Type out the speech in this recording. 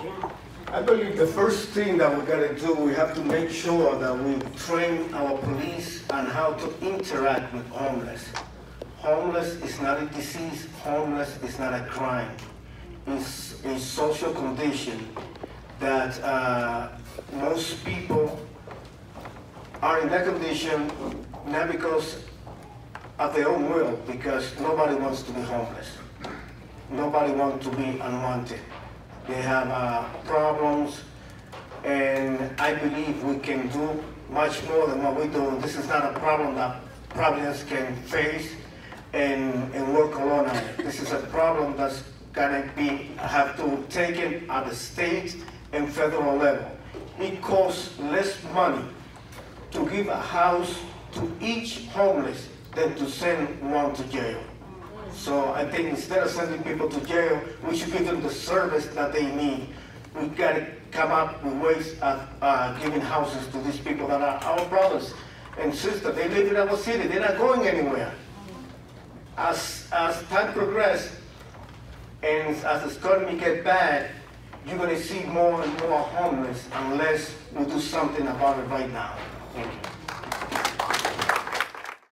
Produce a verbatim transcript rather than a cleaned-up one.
I believe the first thing that we gotta do, we have to make sure that we train our police on how to interact with homeless. Homeless is not a disease, homeless is not a crime. It's a social condition that uh, most people are in that condition not because of their own will, because nobody wants to be homeless. Nobody wants to be unwanted. They have uh, problems, and I believe we can do much more than what we do. This is not a problem that Providence can face and, and work alone on it. This is a problem that's gonna be, have to take it at the state and federal level. It costs less money to give a house to each homeless than to send one to jail. So I think instead of sending people to jail, we should give them the service that they need. We gotta come up with ways of uh, giving houses to these people that are our brothers and sisters. They live in our city, they're not going anywhere. As, as time progresses and as the economy gets bad, you're gonna see more and more homeless unless we do something about it right now. Thank you.